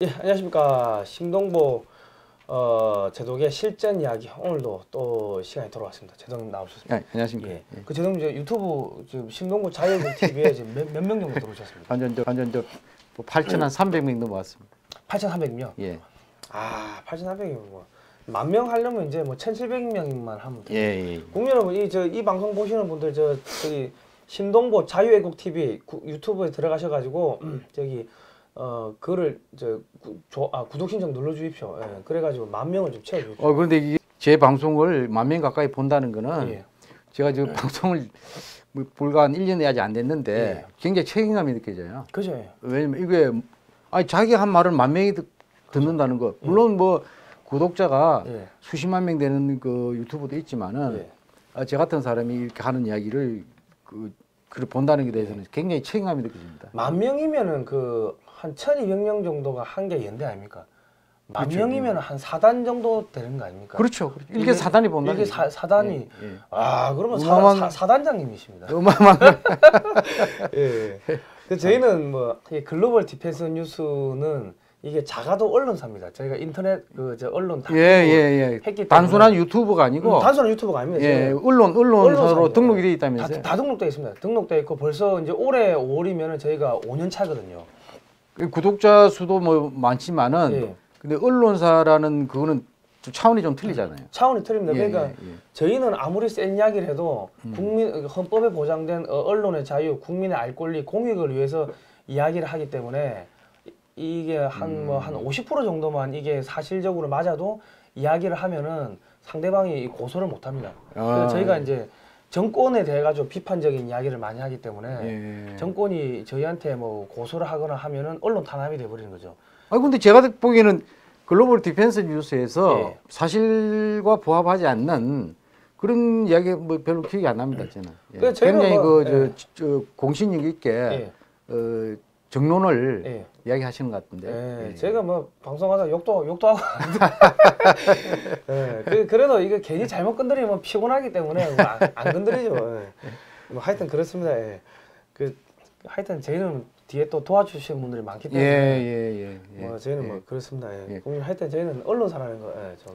예, 안녕하십니까. 심동보 제독의 실전 이야기 오늘도 또 시간이 돌아왔습니다. 제독님 나오셨습니다. 네, 안녕하십니까. 예. 그 제독님 이제 유튜브 지금 심동보 자유국 TV에 지금 몇 명 정도 들어오셨습니까? 완전 8,300명 넘어왔습니다. 8,300명. 예. 아, 8,300명 뭐. 10,000명 하려면 이제 뭐 1,700명만 하면 돼요. 예. 국민 여러분, 이 방송 보시는 분들 저기 심동보 자유애국 TV 유튜브에 들어가셔가지고 저기 그거를 구독 신청 눌러 주십시오. 예, 그래가지고 10,000명을 좀 채워 주십시오. 그런데 이게 제 방송을 10,000명 가까이 본다는 거는 예. 제가 지금 방송을 뭐 불과 한 1년이 아직 안 됐는데 예. 굉장히 책임감이 느껴져요. 그죠? 예. 왜냐면 이게 자기 한 말을 10,000명이 듣는다는 거. 물론 뭐 구독자가 예. 수십만 명 되는 그 유튜브도 있지만은 제 같은 사람이 이렇게 하는 이야기를 그걸 본다는 게 대해서는 굉장히 책임감이 느껴집니다. 10,000명이면은 한 1,200명 정도가 한 개 연대 아닙니까? 그렇죠. 10,000명이면 한 4단 정도 되는 거 아닙니까? 그렇죠. 일개 사단이 본다. 일개 사단이. 예. 아, 그러면 어마어마한- 사단장님이십니다. 어마어마한 예. 그 저희는 뭐 이 글로벌 디펜스 뉴스는 이게 작아도 언론사입니다. 저희가 인터넷 언론 다 예. 했기 때문에 단순한 유튜브가 아니고 단순한 유튜브가 아닙니다. 예, 저희는 언론사로 언론사입니다. 등록이 되어 있다면서요. 다 등록되어 있습니다. 등록되어 있고 벌써 이제 올해 5월이면은 저희가 5년 차거든요. 구독자 수도 뭐 많지만은 예. 근데 언론사라는 그거는 좀 차원이 좀 틀리잖아요. 차원이 틀립니다. 그러니까 예. 저희는 아무리 센 이야기를 해도 국민 헌법에 보장된 언론의 자유, 국민의 알 권리, 공익을 위해서 이야기를 하기 때문에 이게 한 50% 정도만 이게 사실적으로 맞아도 이야기를 하면은 상대방이 고소를 못 합니다. 그래서 저희가 이제 정권에 대해 가지고 비판적인 이야기를 많이 하기 때문에 정권이 저희한테 뭐 고소를 하거나 하면은 언론 탄압이 돼 버리는 거죠. 근데 제가 보기에는 글로벌 디펜스 뉴스에서 예. 사실과 부합하지 않는 그런 이야기 뭐 별로 기억이 안 납니다, 저는. 그러니까 저희는 굉장히 저 공신력 있게 정론을 이야기하시는 것 같은데. 제가 뭐 방송하다 욕도 하고 그래도 이거 괜히 잘못 건드리면 피곤하기 때문에 뭐 안 건드리죠. 뭐 하여튼 그렇습니다. 하여튼 저희는 뒤에 또 도와주시는 분들이 많기 때문에 뭐 저희는 뭐 그렇습니다. 하여튼 저희는 언론사라는 거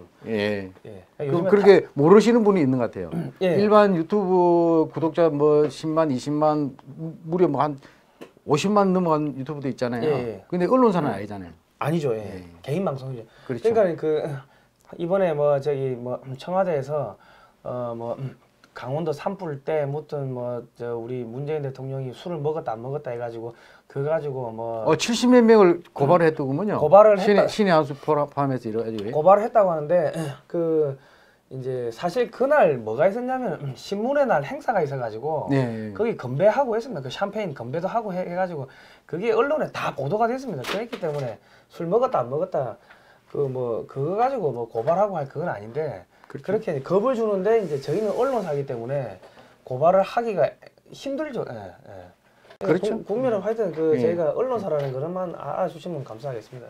좀 그렇게 모르시는 분이 있는 것 같아요. 예. 일반 유튜브 구독자 뭐 10만, 20만 무려 뭐 한 50만 넘어간 유튜브도 있잖아요. 근데 언론사는 아니잖아요. 아니죠. 개인 방송이죠. 그렇죠. 그러니까 이번에 뭐 저기 뭐 청와대에서 뭐 강원도 산불 때 무튼 뭐 우리 문재인 대통령이 술을 먹었다 안 먹었다 해가지고 그거 가지고 뭐 70몇 명을 고발을 했더군요. 고발을 했다. 신의 한수 포함해서 이래가지고 고발을 했다고 하는데 이제 사실 그날 뭐가 있었냐면 신문의 날 행사가 있어가지고 거기 건배하고 했습니다. 그 샴페인 건배도 하고 해가지고 그게 언론에 다 보도가 됐습니다. 그랬기 때문에 술 먹었다 안 먹었다 그거 가지고 뭐 고발하고 할 그건 아닌데 그렇게 겁을 주는데 이제 저희는 언론사이기 때문에 고발을 하기가 힘들죠. 그렇죠. 국민 여러분 하여튼 저희가 언론사라는 것만 알아주시면 감사하겠습니다.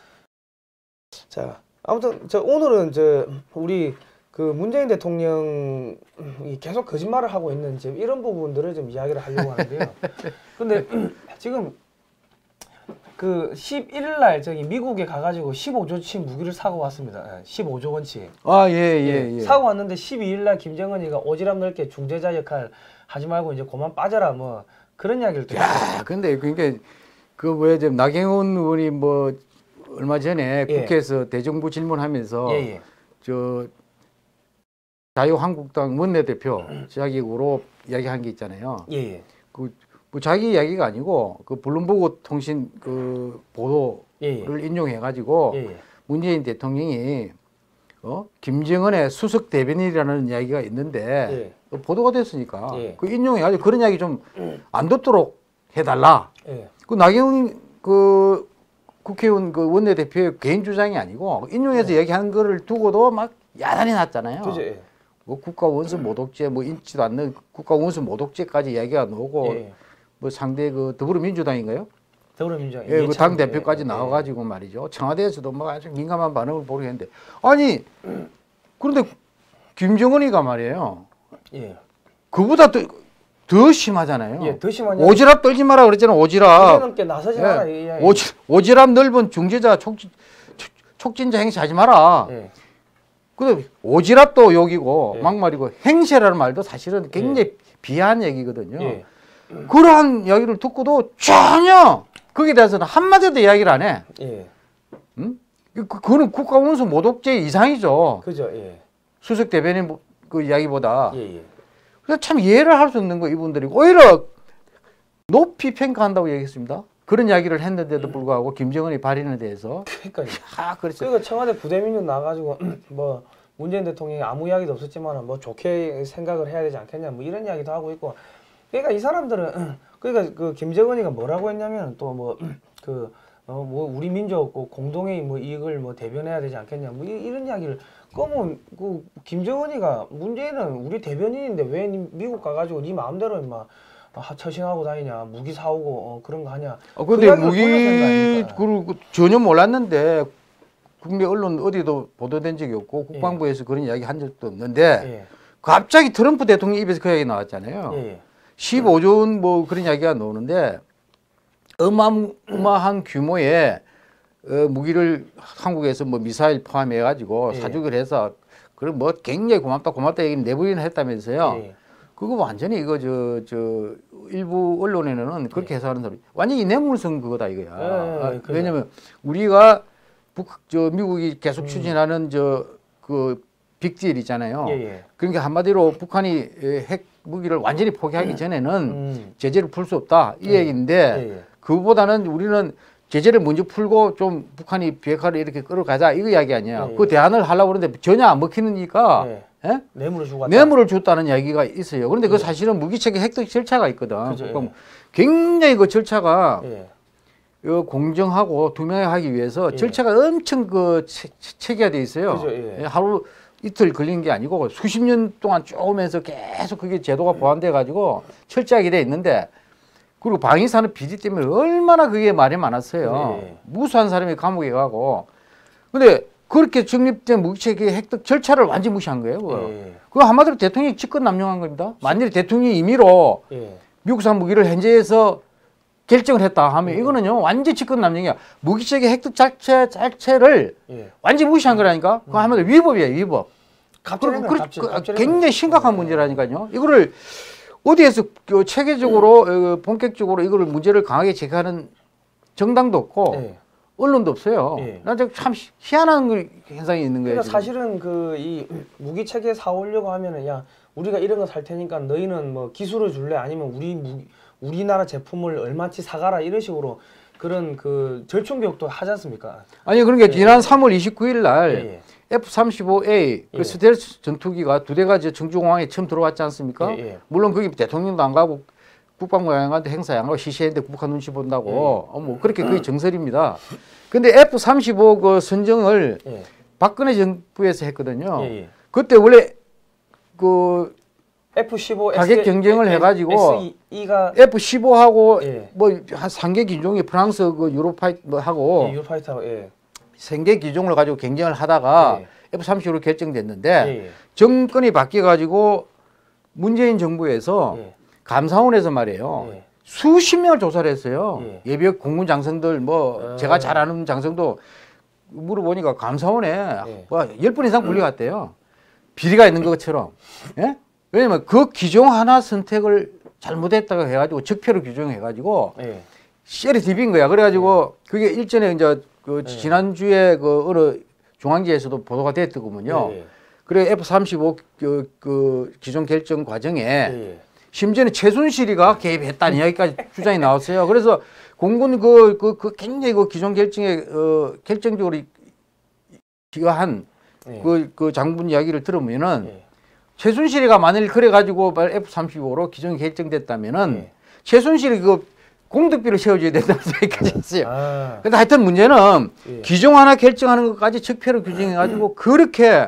자, 아무튼 오늘은 우리 문재인 대통령이 계속 거짓말을 하고 있는 지금 이런 부분들을 좀 이야기를 하려고 하는데요. 근데 지금 11일 날 미국에 가가지고 15조치 무기를 사고 왔습니다. 15조 원치. 사고 왔는데 12일 날 김정은이가 오지랖 넓게 중재자 역할 하지 말고 이제 그만 빠져라 뭐 그런 이야기를 또 했어요. 근데 그게 지금 나경원 의원이 뭐 얼마 전에 국회에서 대정부 질문하면서 자유한국당 원내대표 자격으로 이야기한 게 있잖아요. 뭐 자기 이야기가 아니고 블룸버그 통신 보도를 인용해 가지고 문재인 대통령이 김정은의 수석 대변인이라는 이야기가 있는데 보도가 됐으니까 그 인용해 가지고 그런 이야기 좀 안 듣도록 해달라. 나경원 국회의원 원내대표의 개인 주장이 아니고 인용해서 얘기하는 거를 두고도 막 야단이 났잖아요. 그죠? 뭐 국가 원수 모독죄 뭐 인지도 않는 국가 원수 모독죄까지 이야기가 나오고 뭐 상대 더불어민주당인가요? 더불어민주당 그 당 대표까지 나와가지고 말이죠. 청와대에서도 뭐 아주 민감한 반응을 보이는데 아니 그런데 김정은이가 말이에요. 그보다 더 더 심하잖아요. 예, 더 심하냐? 오지랖 떨지 마라 그랬잖아요. 오지랖. 넘게 나서지 마라. 예. 오지랖 넓은 중재자 촉진자 행세하지 마라. 예. 그 오지랖도 욕이고 예. 막말이고 행세라는 말도 사실은 굉장히 비하한 얘기거든요. 예. 그러한 이야기를 듣고도 전혀 거기에 대해서는 한마디도 이야기를 안 해. 예. 응? 그거는 국가원수 모독죄 이상이죠. 그죠. 예. 수석 대변인 그 이야기보다. 예. 그래서 참 이해를 할 수 없는 거 이분들이 오히려 높이 평가한다고 얘기했습니다. 그런 이야기를 했는데도 불구하고 김정은이 발인에 대해서. 그러니까요. 그랬어요. 그러니까 청와대 부대민은 나가지고 뭐 문재인 대통령이 아무 이야기도 없었지만 뭐 좋게 생각을 해야 되지 않겠냐 뭐 이런 이야기도 하고 있고. 그러니까 이 사람들은 그러니까 그 김정은이가 뭐라고 했냐면 또 뭐 뭐 우리 민족 공동의 뭐 이익을 뭐 대변해야 되지 않겠냐 뭐 이런 이야기를 그러면 그 김정은이가 문재인은 우리 대변인인데 왜 미국 가가지고 네 마음대로 막 처신하고 다니냐 무기 사오고 그런 거 하냐. 근데 무기 그걸 전혀 몰랐는데 국내 언론 어디도 보도된 적이 없고 국방부에서 그런 이야기 한 적도 없는데 갑자기 트럼프 대통령 입에서 그 이야기 나왔잖아요. 15조 원 뭐 그런 이야기가 나오는데 어마어마한 규모의 무기를 한국에서 뭐 미사일 포함해 가지고 사주기를 해서 그럼 뭐 굉장히 고맙다 얘기는 내부인은 했다면서요. 그거 완전히 이거 저 일부 언론에는 그렇게 해석하는 사람이 완전히 뇌물성 그거다 이거야. 왜냐면 우리가 미국이 계속 추진하는 그 빅딜 있잖아요. 그러니까 한마디로 북한이 핵 무기를 완전히 포기하기 전에는 제재를 풀 수 없다 이 얘기인데 그보다는 우리는 제재를 먼저 풀고 좀 북한이 비핵화를 이렇게 끌어가자 이거 이야기 아니야. 그 대안을 하려고 그러는데 전혀 안 먹히니까 뇌물을 줬다는 이야기가 있어요. 그런데 그 사실은 무기체계 획득 절차가 있거든. 그럼 굉장히 그 절차가 공정하고 투명하기 위해서 절차가 엄청 그 체계화돼 있어요. 하루 이틀 걸린 게 아니고 수십 년 동안 쭉 오면서 계속 그게 제도가 보완돼 가지고 철저하게 돼 있는데 그리고 방위산업 비리 때문에 얼마나 그게 말이 많았어요. 무수한 사람이 감옥에 가고. 근데 그렇게 정립된 무기체계 획득 절차를 완전히 무시한 거예요. 그거 한마디로 대통령이 직권 남용한 겁니다. 만일 대통령이 임의로 미국산 무기를 현재에서 결정을 했다 하면 이거는요 완전 직권 남용이야. 무기체계 획득 자체를 완전히 무시한 거라니까. 그거 한마디로 위법이에요. 위법. 굉장히 심각한 문제라니까요. 이거를 어디에서 체계적으로 본격적으로 이거를 문제를 강하게 제기하는 정당도 없고 언론도 없어요. 난 참 희한한 현상이 있는 거예요. 그러니까 사실은 그 이 무기 체계 사오려고 하면은 야 우리가 이런 거 살 테니까 너희는 뭐 기술을 줄래 아니면 우리나라 제품을 얼마치 사가라 이런 식으로 그런 그 절충 교육도 하지 않습니까? 아니 그러니까 지난 3월 29일 날 F-35A 그 스텔스 전투기가 2대가 청주공항에 처음 들어왔지 않습니까? 물론 거기 대통령도 안 가고 국방부 양한테 행사 안 가고 시시했는데 북한 눈치 본다고 뭐 그렇게 그게 정설입니다. 근데 F-35 그 선정을 박근혜 정부에서 했거든요. 그때 원래 그 F-15 가격 경쟁을 해가지고 F-15하고 뭐 한 3개 기종이 프랑스 그 유로파이터하고 생계 기종을 가지고 경쟁을 하다가 F-35로 결정됐는데 정권이 바뀌어가지고 문재인 정부에서 감사원에서 말이에요. 수십 명을 조사를 했어요. 예비역 공군 장성들 뭐 제가 잘 아는 장성도 물어보니까 감사원에 뭐 10분 이상 불려갔대요. 비리가 있는 것처럼. 왜냐면 그 기종 하나 선택을 잘못했다고 해가지고 적폐로 규정해가지고 셀이 디빈 거야. 그래가지고 그게 일전에 이제 그 지난주에 그 어느 중앙지에서도 보도가 됐더군요. 그래 F-35 그 기종 결정 과정에 심지어는 최순실이가 개입했다는 이야기까지 주장이 나왔어요. 그래서 공군 그 굉장히 그 기종 결정에 결정적으로 기여한 그 장군 이야기를 들으면은 최순실이가 만일 그래가지고 F-35로 기종이 결정됐다면은 최순실이 그 공덕비를 세워줘야 된다는 생각까지 했어요. 근데 하여튼 문제는 기종 하나 결정하는 것까지 적폐로 규정해가지고 그렇게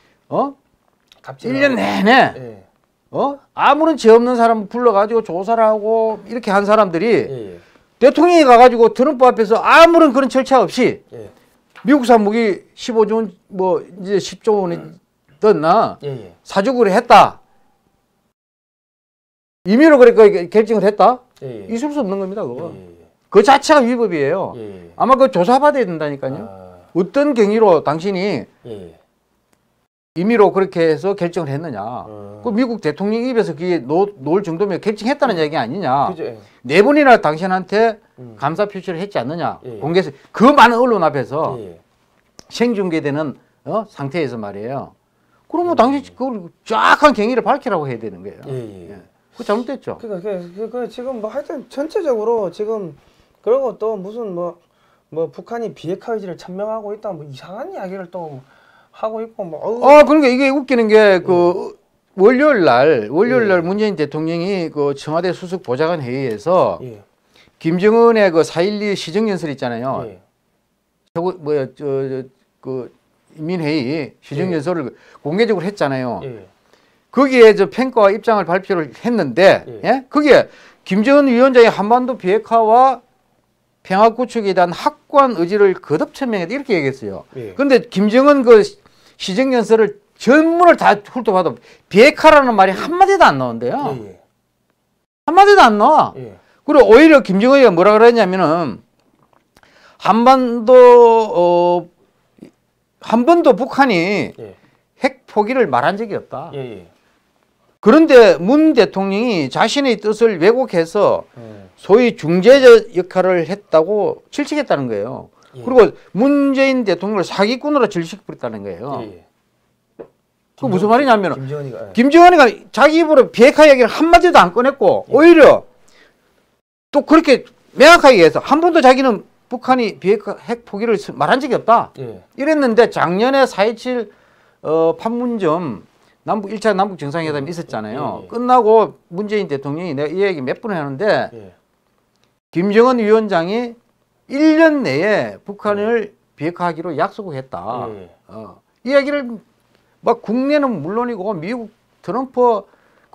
1년 내내 아무런 죄 없는 사람 불러가지고 조사를 하고 이렇게 한 사람들이 대통령이 가가지고 트럼프 앞에서 아무런 그런 절차 없이 미국산 무기 15조 원 뭐 이제 10조 원이 떴나 사주기로 했다. 임의로 그렇게 결정을 했다? 예, 예. 있을 수 없는 겁니다, 그거. 예, 예. 그 자체가 위법이에요. 예, 예. 아마 그거 조사받아야 된다니까요. 아. 어떤 경위로 당신이 예, 예. 임의로 그렇게 해서 결정을 했느냐. 그 미국 대통령 입에서 그게 놓을 정도면 결정했다는 얘기 아니냐. 그죠, 예. 네 번이나 당신한테 감사 표시를 했지 않느냐. 예. 공개해서 그 많은 언론 앞에서 예, 예. 생중계되는 상태에서 말이에요. 그러면 당신 그걸 정확한 경위를 밝히라고 해야 되는 거예요. 예, 예. 예. 그거 잘못됐죠. 그러니까 지금 뭐 하여튼 전체적으로 지금 그리고 또 무슨 뭐 북한이 비핵화 의지를 천명하고 있다 뭐 이상한 이야기를 또 하고 있고 뭐. 그러니까 이게 웃기는 게 그 월요일 날 문재인 대통령이 그 청와대 수석 보좌관 회의에서 예. 김정은의 그 4.12 시정연설 있잖아요. 예. 최고 그 인민회의 시정연설을 공개적으로 했잖아요. 예. 거기에 저 평가와 입장을 발표를 했는데, 예? 거기에 김정은 위원장의 한반도 비핵화와 평화 구축에 대한 확고한 의지를 거듭 천명했다 이렇게 얘기했어요. 예. 그런데 김정은 그 시정연설을 전문을 다 훑어봐도 비핵화라는 말이 한마디도 안 나오는데요. 예. 한마디도 안 나와. 예. 그리고 오히려 김정은이가 뭐라 그랬냐면은 한반도 한 번도 북한이 예. 핵 포기를 말한 적이 없다. 예. 예. 그런데 문 대통령이 자신의 뜻을 왜곡해서 소위 중재자 역할을 했다고 질책했다는 거예요. 예. 그리고 문재인 대통령을 사기꾼으로 질책했다는 거예요. 예. 그 무슨 말이냐면 김정은이가 자기 입으로 비핵화 얘기를 한마디도 안 꺼냈고 오히려 또 그렇게 명확하게 얘기해서 한 번도 자기는 북한이 비핵화 핵 포기를 말한 적이 없다. 예. 이랬는데 작년에 4.27 판문점 1차 남북 정상회담이 있었잖아요. 예. 끝나고 문재인 대통령이 내가 이 얘기 몇 번 했는데 예. 김정은 위원장이 1년 내에 북한을 비핵화하기로 약속을 했다. 예. 이 얘기를 막 국내는 물론이고 미국 트럼프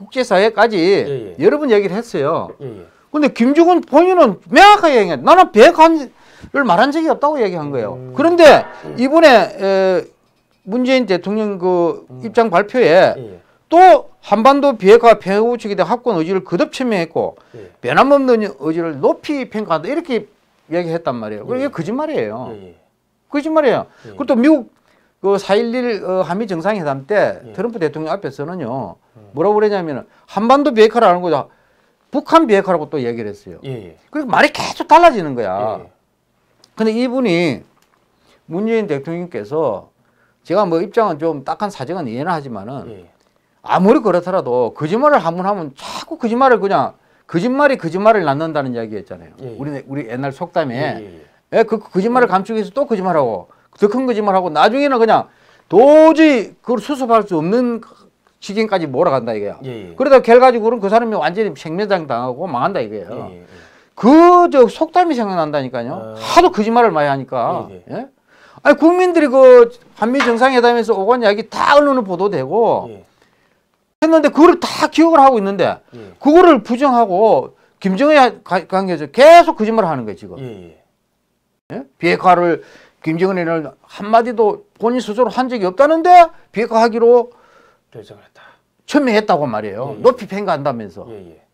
국제사회까지 여러 번 얘기를 했어요. 근데 김정은 본인은 명확하게 얘기해. 나는 비핵화를 말한 적이 없다고 얘기한 거예요. 그런데 이번에 문재인 대통령 그 입장 발표에 또 한반도 비핵화 평화 구축에 대한 확고한 의지를 거듭 천명했고 변함없는 의지를 높이 평가한다 이렇게 얘기했단 말이에요. 이게 거짓말이에요. 거짓말이에요. 그리고 또 미국 그 4.11 한미 정상회담 때 트럼프 대통령 앞에서는요 뭐라고 그러냐면 한반도 비핵화라는 거죠. 북한 비핵화라고 또 얘기를 했어요. 그러니까 말이 계속 달라지는 거야. 근데 이분이 문재인 대통령께서 제가 뭐 입장은 좀 딱한 사정은 이해는 하지만은 아무리 그렇더라도 거짓말을 한 번 하면 자꾸 거짓말을 그냥 거짓말을 낳는다는 이야기 했잖아요. 우리 옛날 속담에 그 거짓말을 감추기 위해서 또 거짓말하고 더 큰 거짓말하고 나중에는 그냥 도저히 그걸 수습할 수 없는 지경까지 몰아간다 이거야. 그러다 결과적으로는 그 사람이 완전히 생매장 당하고 망한다 이거예요. 그 저 속담이 생각난다니까요. 하도 거짓말을 많이 하니까. 예? 아니 국민들이 그 한미 정상회담에서 오간 이야기 다 언론에 보도되고 했는데 그거를 다 기억을 하고 있는데 그거를 부정하고 김정은에 관계해서 계속 거짓말을 하는 거예요 지금. 예? 비핵화를 김정은이는 한마디도 본인 스스로 한 적이 없다는데 비핵화하기로 결정했다. 천명했다고 말이에요. 높이 평가한다면서.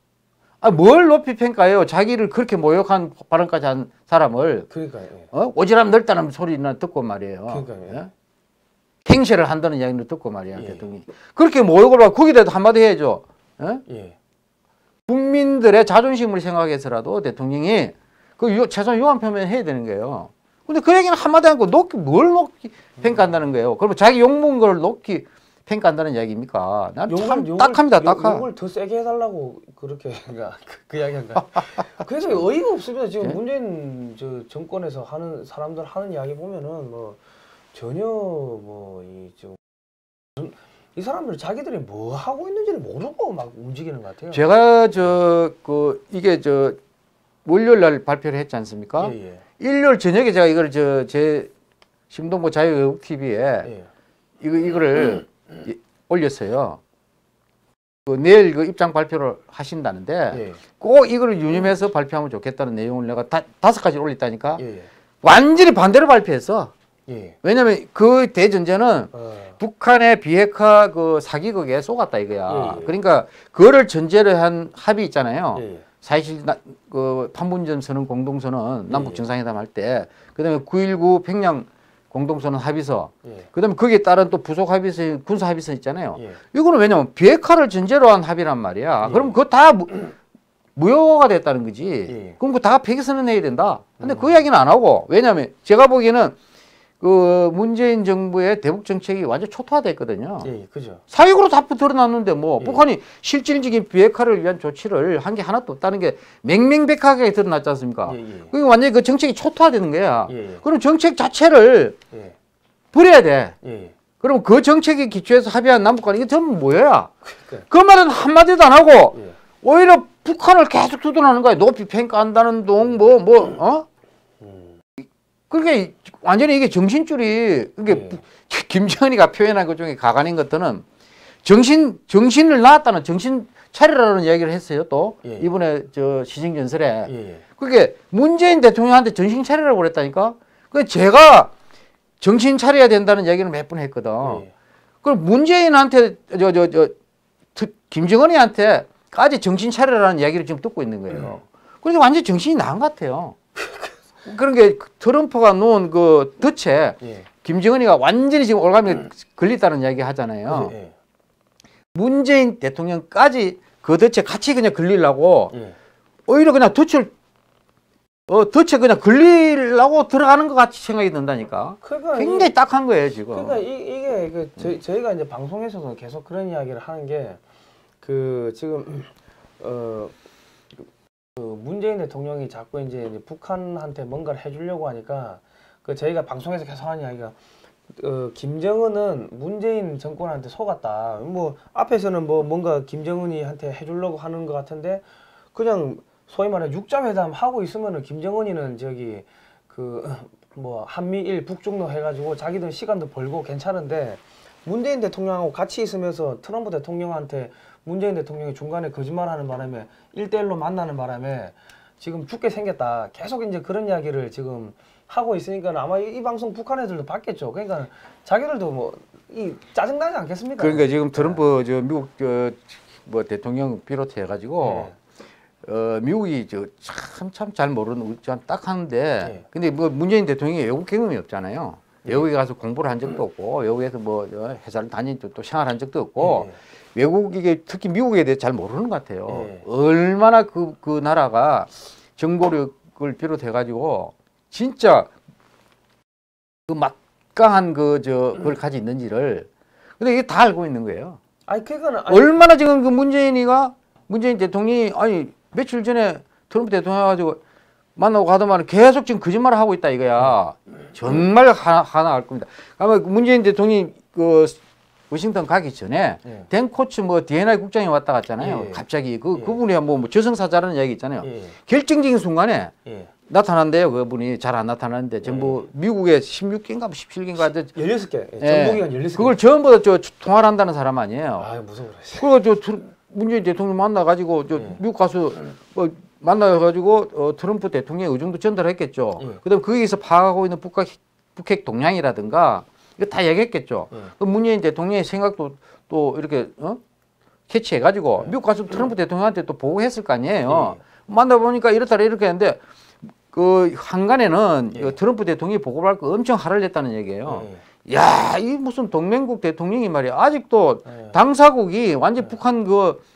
뭘 높이 평가해요? 자기를 그렇게 모욕한 발언까지 한 사람을. 그러니까요. 오지랖 넓다는 소리는 듣고 말이에요. 그러니까요. 행세를 한다는 이야기를 듣고 말이야 대통령이. 그렇게 모욕을 받고 거기다 한마디 해야죠. 국민들의 자존심을 생각해서라도 대통령이 그 최소한 유감 표명해야 되는 거예요. 근데 그 얘기는 한마디 않고 뭘 높이 평가한다는 거예요. 그러면 자기 욕먹은 걸 높이 평가한다는 이야기입니까? 난 참 딱합니다, 딱하. 욕을 더 세게 해달라고 그렇게 그 이야기인가. 그래서 어이가 없습니다. 지금 문재인 저 정권에서 하는 사람들 하는 이야기 보면은 뭐 전혀 이 사람들 자기들이 뭐 하고 있는지를 모르고 막 움직이는 것 같아요. 제가 이게 월요일 날 발표를 했지 않습니까? 일요일 저녁에 제가 이걸 제 신동보 자유외국 TV에 이거를 올렸어요. 내일 그 입장 발표를 하신다는데 꼭 이걸 유념해서 발표하면 좋겠다는 내용을 내가 5가지 올렸다니까. 완전히 반대로 발표했어. 예. 왜냐하면 그 대전제는 북한의 비핵화 그 사기극에 쏘갔다 이거야. 예. 그러니까 그거를 전제로 한 합의 있잖아요. 예. 사실 그 판문점 선언 공동선언 남북 정상회담 할 때, 그다음에 9.19 평양 공동선언 합의서, 그다음에 거기에 따른 또 부속 합의서, 군사 합의서 있잖아요. 이거는 왜냐면 비핵화를 전제로 한 합의란 말이야. 그럼 그거 다 무효가 됐다는 거지. 그럼 그거 다 폐기선언해야 된다. 근데 그 이야기는 안 하고, 왜냐하면 제가 보기에는 그 문재인 정부의 대북 정책이 완전 초토화됐거든요. 예, 그죠. 사익으로 다 드러났는데 뭐 북한이 실질적인 비핵화를 위한 조치를 한 게 하나도 없다는 게 맹맹백하게 드러났지 않습니까? 그게 완전히 그 정책이 초토화되는 거야. 그럼 정책 자체를 버려야 돼. 그럼 그 정책에 기초해서 합의한 남북간 이게 전부 뭐야? 그 말은 한마디도 안 하고 오히려 북한을 계속 두둔하는 거야. 높이 평가한다는 동 그러니까 완전히 이게 정신줄이, 이게 김정은이가 표현한 것 중에 가관인 것들은 정신을 낳았다는, 정신 차리라는 이야기를 했어요. 또 이번에 저 시정연설에. 그게 문재인 대통령한테 정신 차리라고 그랬다니까. 그 제가 정신 차려야 된다는 이야기를 몇 번 했거든. 그럼 문재인한테 김정은이한테까지 정신 차리라는 이야기를 지금 듣고 있는 거예요. 그래서 완전 정신이 나간 것 같아요. 그런 게 트럼프가 놓은 그 덫에 김정은이가 완전히 지금 올가미 걸렸다는 이야기 하잖아요. 문재인 대통령까지 그 덫에 같이 그냥 걸리려고 오히려 그냥 덫에 그냥 걸리려고 들어가는 것 같이 생각이 든다니까. 그러니까 굉장히 딱한 거예요 지금. 그러니까 이게 그 저희가 이제 방송에서도 계속 그런 이야기를 하는 게 그 지금 그 문재인 대통령이 자꾸 이제 북한한테 뭔가를 해주려고 하니까 그 저희가 방송에서 계속 하는 이야기가 김정은은 문재인 정권한테 속았다. 뭐 앞에서는 뭐 뭔가 김정은이한테 해주려고 하는 것 같은데 그냥 소위 말해 육자회담 하고 있으면은 김정은이는 저기 그 뭐 한미일 북중로 해가지고 자기들 시간도 벌고 괜찮은데 문재인 대통령하고 같이 있으면서 트럼프 대통령한테 문재인 대통령이 중간에 거짓말하는 바람에 1대1로 만나는 바람에 지금 죽게 생겼다. 계속 이제 그런 이야기를 지금 하고 있으니까 아마 이 방송 북한 애들도 봤겠죠. 그러니까 자기들도 뭐 이 짜증나지 않겠습니까? 그러니까 지금 트럼프 저 미국 뭐 대통령 비롯해 가지고 미국이 참 잘 모르는 딱 하는데 근데 뭐 문재인 대통령이 외국 경험이 없잖아요. 외국에 가서 공부를 한 적도 없고 외국에서 뭐 회사를 다닌 또 생활한 적도 없고 외국 이게 특히 미국에 대해 잘 모르는 것 같아요. 얼마나 그 나라가 정보력을 비롯해 가지고 진짜 그 막강한 그걸 가지고 있는지를 근데 이게 다 알고 있는 거예요. 아니 그거는 얼마나 지금 그 문재인 대통령이 아니 며칠 전에 트럼프 대통령 가지고 만나고 가더만 계속 지금 거짓말을 하고 있다 이거야. 정말 하나 알 겁니다. 아마 문재인 대통령이 그 워싱턴 가기 전에 댄 코츠 뭐 D&I 국장이 왔다 갔잖아요. 갑자기 그분이 뭐 저승사자라는 이야기 있잖아요. 결정적인 순간에 나타난대요. 그분이 잘 안 나타나는데 전부 미국의 16개인가 17개인가 16개 정보기관 16개 그걸 전부 다 통화를 한다는 사람 아니에요. 아 무서워. 그리고 문재인 대통령 만나 가지고 미국 가서 만나가지고 트럼프 대통령의 의중도 전달했겠죠. 그다음 거기서 파악하고 있는 북핵 동향이라든가 이거 다 얘기했겠죠. 그 문재인 대통령의 생각도 또 이렇게 캐치해가지고 미국 가서 트럼프 대통령한테 또 보고했을 거 아니에요. 만나보니까 이렇다 이렇게 했는데 그 한간에는 트럼프 대통령이 보고를 할 거 엄청 화를 냈다는 얘기예요. 야, 이 무슨 동맹국 대통령이 말이야. 아직도 당사국이 완전 북한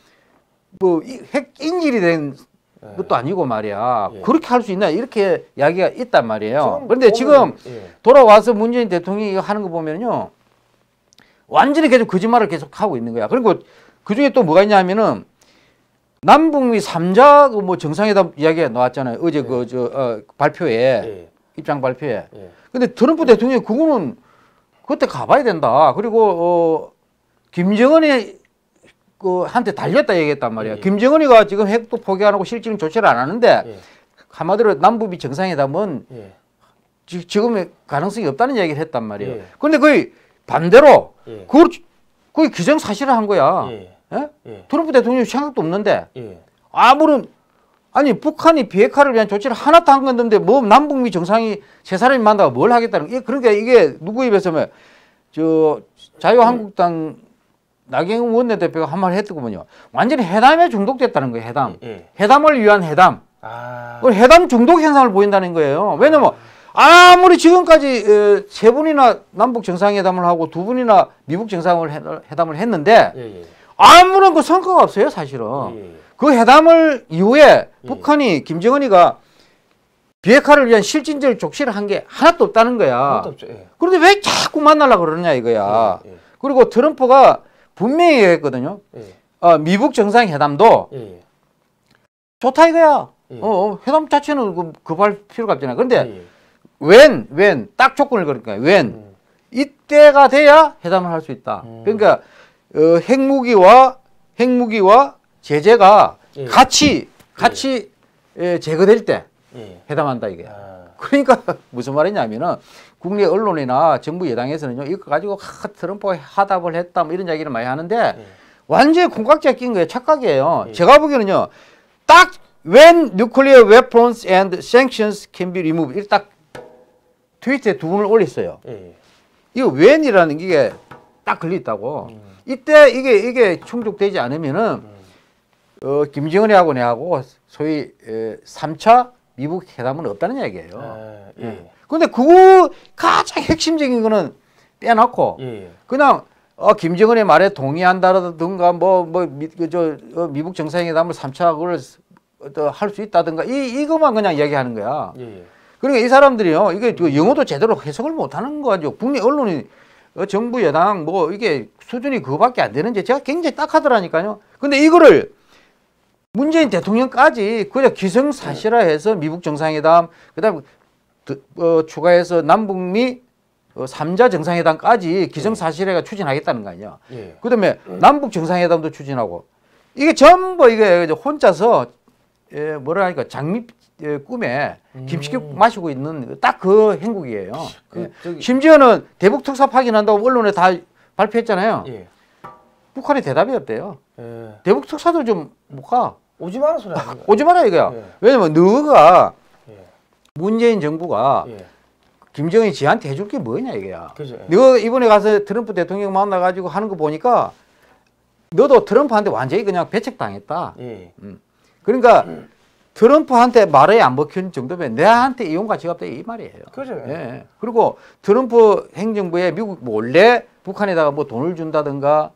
핵 인질이 된 것도 아니고 말이야. 그렇게 할 수 있나? 이렇게 이야기가 있단 말이에요. 그런데 지금 돌아와서 문재인 대통령이 이거 하는 거 보면요. 완전히 계속 거짓말을 계속 하고 있는 거야. 그리고 그 중에 또 뭐가 있냐면은 남북미 3자 뭐 정상회담 이야기가 나왔잖아요. 어제 발표에, 입장 발표에. 근데 트럼프 대통령이 그거는 그때 가봐야 된다. 그리고 김정은이 한테 달렸다 얘기했단 말이야. 김정은이가 지금 핵도 포기 안 하고 실질적인 조치를 안 하는데 한마디로 남북미 정상회담은 지금의 가능성이 없다는 얘기를 했단 말이에요. 그런데 거의 반대로 거의 기정사실을 한 거야. 트럼프 대통령이 생각도 없는데 아무런 아니 북한이 비핵화를 위한 조치를 하나도 한 건 없는데 뭐 남북미 정상이 세 사람이 만나고 뭘 하겠다는 게 그러니까 이게 누구 입에서면 저 자유한국당 나경원 원내대표가 한 말 했더군요. 완전히 회담에 중독됐다는 거예요. 회담. 회담을 위한 회담. 회담 중독 현상을 보인다는 거예요. 왜냐면 아무리 지금까지 세 분이나 남북 정상회담을 하고 두 분이나 미국 정상회담을 했는데 아무런 그 성과가 없어요, 사실은. 그 회담을 이후에 북한이 김정은이가 비핵화를 위한 실질적 조치를 한 게 하나도 없다는 거야. 그런데 왜 자꾸 만나려고 그러냐 이거야. 그리고 트럼프가 분명히 얘기했거든요. 미국 정상회담도 좋다 이거야. 회담 자체는 급할 필요가 없잖아. 그런데 when 딱 조건을 걸으니까 when 이때가 돼야 회담을 할 수 있다. 그러니까 핵무기와 제재가 같이 제거될 때 회담한다 이게. 그러니까 무슨 말이냐면은 국내 언론이나 정부 여당에서는요 이거 가지고 트럼프가 하답을 했다 뭐 이런 이야기를 많이 하는데 완전히 콩깍지가 낀 거예요. 착각이에요. 제가 보기에는요 딱 when nuclear weapons and sanctions can be removed 딱 트위터에 두 분을 올렸어요. 이거 when이라는 게 딱 걸려 있다고. 이때 이게 충족되지 않으면은 김정은이하고 내하고 소위 3차 미국 회담은 없다는 얘기예요. 그런데 그거 가장 핵심적인 거는 빼놓고 그냥 김정은의 말에 동의한다든가 미국 정상회담을 3차 그걸 할 수 있다든가 이것만 그냥 얘기하는 거야. 그러니까 이 사람들이요 이게 영어도 제대로 해석을 못하는 거죠. 국내 언론이 정부 여당 뭐 이게 수준이 그거밖에 안 되는지 제가 굉장히 딱하더라니까요. 근데 이거를 문재인 대통령까지 그냥 기성사실화해서 미국 정상회담 그다음 추가해서 남북미 3자 정상회담까지 기성사실화가 추진하겠다는 거 아니야. 그다음에 남북 정상회담도 추진하고 이게 전부 이게 혼자서 뭐라 하니까 장밋 꿈에 김치국 마시고 있는 딱 그 행국이에요. 심지어는 대북 특사 파견한다고 언론에 다 발표했잖아요. 북한이 대답이 없대요. 대북 특사도 좀 못 가. 오지 마라 소리 아닌가? 오지 마라 이거야. 왜냐면 너가 문재인 정부가 김정은이 지한테 해줄 게 뭐냐 이거야. 너가 이번에 가서 트럼프 대통령 만나가지고 하는 거 보니까 너도 트럼프한테 완전히 그냥 배척당했다. 그러니까 트럼프한테 말에 안 먹힌 정도면 내한테 이용과 지갑다 이 말이에요. 그죠. 그리고 트럼프 행정부에 미국 몰래 북한에다가 뭐 돈을 준다든가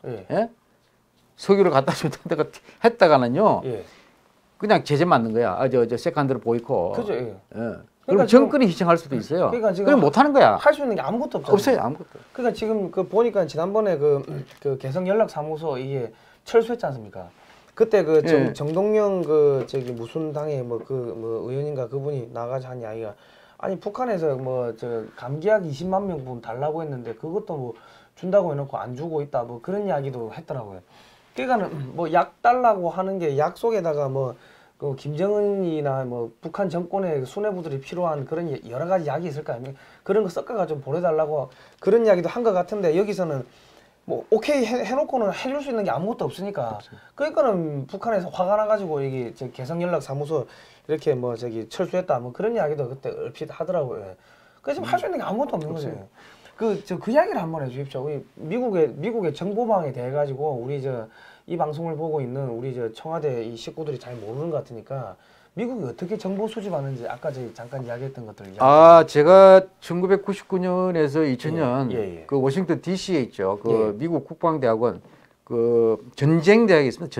석유를 갖다 준다든가 했다가는요. 그냥 제재 맞는 거야. 저 세컨드로 보이콧. 그죠. 그럼 정권이 희생할 수도 있어요. 그러니까 지금 그럼 못 하는 거야. 할 수 있는 게 아무것도 없잖아요. 없어요, 아무것도. 그러니까 지금 보니까 지난번에 그 개성연락사무소 이게 철수했지 않습니까? 그때 정동영 무슨 당의 의원인가 그분이 나가서 한 이야기가 아니 북한에서 감기약 20만 명분 달라고 했는데 그것도 뭐 준다고 해놓고 안 주고 있다 뭐 그런 이야기도 했더라고요. 그러니까는 뭐 약 달라고 하는 게 약 속에다가 그 김정은이나 북한 정권의 수뇌부들이 필요한 그런 여러 가지 약이 있을 거 아닙니까? 그런 거 섞어가 좀 보내달라고 그런 이야기도 한 것 같은데 여기서는 뭐 오케이 해놓고는 해줄 수 있는 게 아무것도 없으니까 그러니까는 북한에서 화가 나가지고 이게 개성연락사무소 이렇게 철수했다 뭐 그런 이야기도 그때 얼핏 하더라고요. 그래서 지금 할 수 있는 게 아무것도 없는 거죠. 그 이야기를 한번 해주십시오. 우리 미국의 정보망에 대해 가지고 우리 이 방송을 보고 있는 우리 청와대 이 식구들이 잘 모르는 것 같으니까 미국이 어떻게 정보 수집하는지 아까 잠깐 이야기했던 것들. 제가 1999년에서 2000년 그 워싱턴 DC에 있죠. 미국 국방대학원 그 전쟁대학이 있습니다.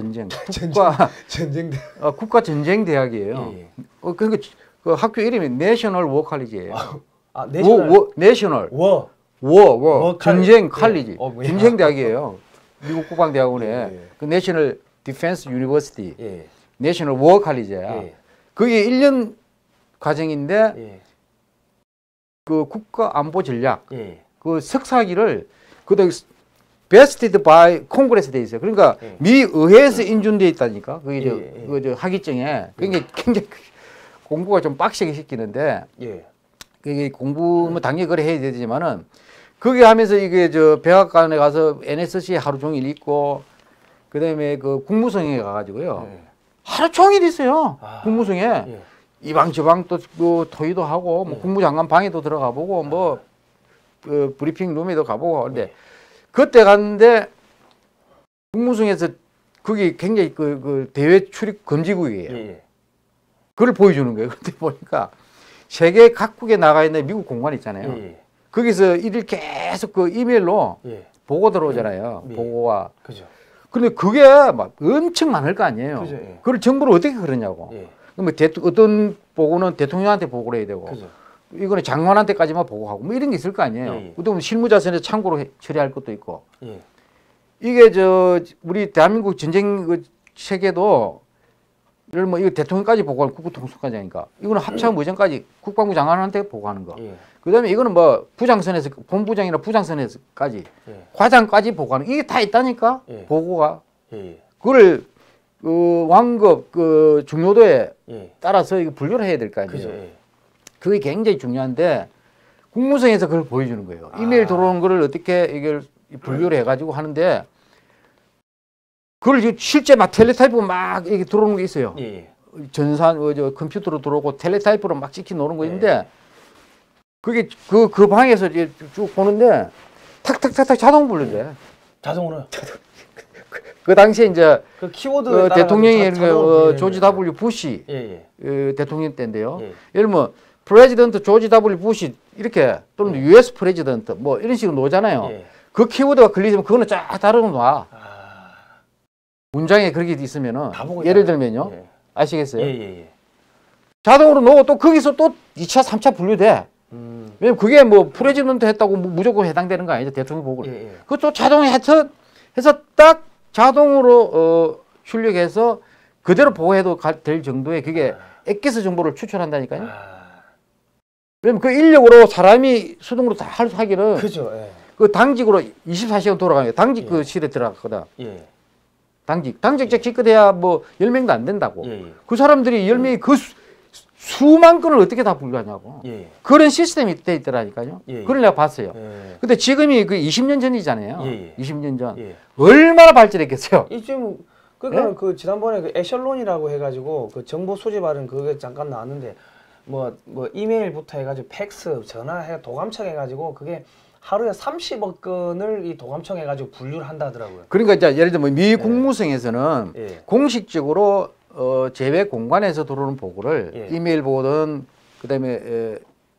국가 전쟁대학이에요. 그러니까 그 학교 이름이 내셔널 워 칼리지예요. 내셔널 워 전쟁 칼리지. 전쟁대학이에요. 미국 국방대학원에 그 내셔널 디펜스 유니버시티 내셔널 워 칼리지야. 그게 1년 과정인데 그 국가 안보 전략 그 석사학위를 그때 베스티드 바이 콩그레스 돼 있어요. 그러니까 미 의회에서 인준돼 있다니까. 그게 저 학위증에 그게 굉장히 공부가 좀 빡세게 시키는데 그게 공부 뭐 당연히 그래 해야 되지만은 그게 하면서 이게 백악관에 가서 NSC 하루 종일 있고 그다음에 그 국무성에 가가지고요. 하루 종일 있어요. 아. 국무성에. 예. 이방 저방 또 뭐 토의도 하고 뭐 국무장관 방에도 들어가 보고 뭐 브리핑 룸에도 가보고 근데 그때 갔는데 국무성에서 거기 굉장히 그 대외 출입 금지구역이에요. 그걸 보여주는 거예요. 그때 보니까 세계 각국에 나가 있는 미국 공관 있잖아요. 거기서 일일 계속 그 이메일로 보고 들어오잖아요. 보고가. 그죠. 근데 그게 막 엄청 많을 거 아니에요. 그죠. 그걸 정보를 어떻게 그러냐고. 뭐 어떤 보고는 대통령한테 보고를 해야 되고, 그죠. 이거는 장관한테까지만 보고하고, 뭐 이런 게 있을 거 아니에요. 또 실무자선에 참고로 처리할 것도 있고. 이게 우리 대한민국 전쟁 그 세계도 예를 뭐 이거 대통령까지 보고하는 국무통수과장이니까 이거는 합참 의장까지 국방부 장관한테 보고하는 거. 그다음에 이거는 뭐 부장선에서 본부장이나 부장선에서까지 과장까지 보고하는 이게 다 있다니까 보고가. 그걸 그 왕급 그 중요도에 따라서 이거 분류를 해야 될 거 아니에요. 그게 굉장히 중요한데 국무성에서 그걸 보여주는 거예요. 이메일 들어오는 거를 어떻게 이걸 분류를 해가지고 하는데 그걸 실제 막 텔레타이프 막 이렇게 들어오는 게 있어요. 전산 컴퓨터로 들어오고 텔레타이프로 막 찍히 놓는 거 있는데 그게 그 방에서 이제 쭉 보는데 탁탁탁탁 자동 분류돼. 자동으로. 그 당시에 이제 그 키워드 대통령이 조지 W 부시 대통령 때인데요. 예를 들면 프레지던트 조지 W 부시 이렇게 또는 US 프레지던트 뭐 이런 식으로 놓잖아요. 그 키워드가 걸리면 그거는 쫙 다르게 놔. 문장에 그렇게 있으면은 예를 들면요. 아시겠어요? 자동으로 놓고 또 거기서 또 2차, 3차 분류돼. 왜냐면 그게 뭐 프레지던트 했다고 무조건 해당되는 거 아니죠. 대통령 보고를. 그것도 자동에 해서 딱 자동으로 출력해서 그대로 보고해도 될 정도의 그게 엑기스 정보를 추출한다니까요. 왜냐면 그 인력으로 사람이 수동으로 다 하기는 그죠. 그 당직으로 24시간 돌아가요. 당직 그 실에 들어갔거든. 당직자 기껏해야 뭐 10명도 안 된다고. 그 사람들이 10명이 그 수만 건을 어떻게 다 분류하냐고. 그런 시스템이 돼 있더라니까요. 그걸 내가 봤어요. 근데 지금이 그 20년 전이잖아요. 20년 전. 얼마나 발전했겠어요. 이쯤 그러니까 그 지난번에 그 에셜론이라고 해가지고 그 정보 수집하는 그게 잠깐 나왔는데 뭐 이메일부터 해가지고 팩스, 전화 도감청 해가지고 그게 하루에 30억 건을 이 도감청 해가지고 분류를 한다 하더라고요. 그러니까 이제 예를 들면 미 국무성에서는 공식적으로 제외 공간에서 들어오는 보고를 이메일 보고든 그다음에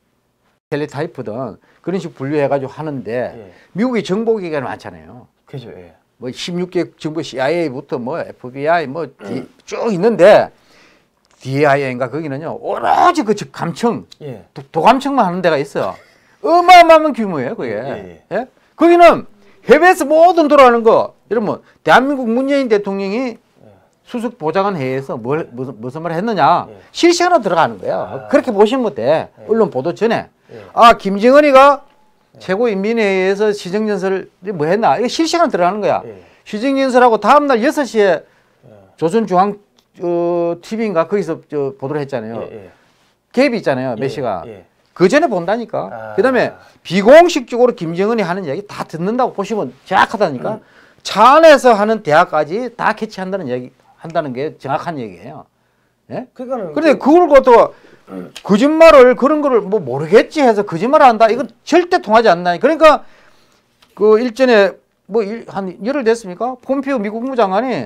텔레타이프든 그런 식으로 분류해가지고 하는데 미국의 정보기관이 많잖아요. 그죠. 뭐 16개 정부 CIA부터 뭐 FBI 뭐 쭉 있는데 DIA인가 거기는요 오로지 그 감청 도감청만 하는 데가 있어요. 어마어마한 규모예요 그게. 거기는 해외에서 모든 돌아가는 거 이러면 대한민국 문재인 대통령이 수석 보좌관 회의에서 무슨 말을 했느냐 실시간으로 들어가는 거예요. 그렇게 보시면 돼. 언론 보도 전에 김정은이가 최고인민회의에서 시정연설을 뭐 했나 이거 실시간으로 들어가는 거야. 시정연설하고 다음날 6시에 조선중앙 TV인가 거기서 보도를 했잖아요. 갭이 있잖아요. 몇 시간. 그 전에 본다니까. 그다음에 비공식적으로 김정은이 하는 이야기 다 듣는다고 보시면 정확하다니까. 차 안에서 하는 대화까지 다 캐치한다는 얘기 한다는 게 정확한 얘기예요. 예? 그런데 그걸 갖다가 거짓말을 그런 거를 뭐 모르겠지 해서 거짓말을 한다. 이건 절대 통하지 않나. 그러니까 그 일전에 뭐 한 열흘 됐습니까? 폼페이오 미국 국무장관이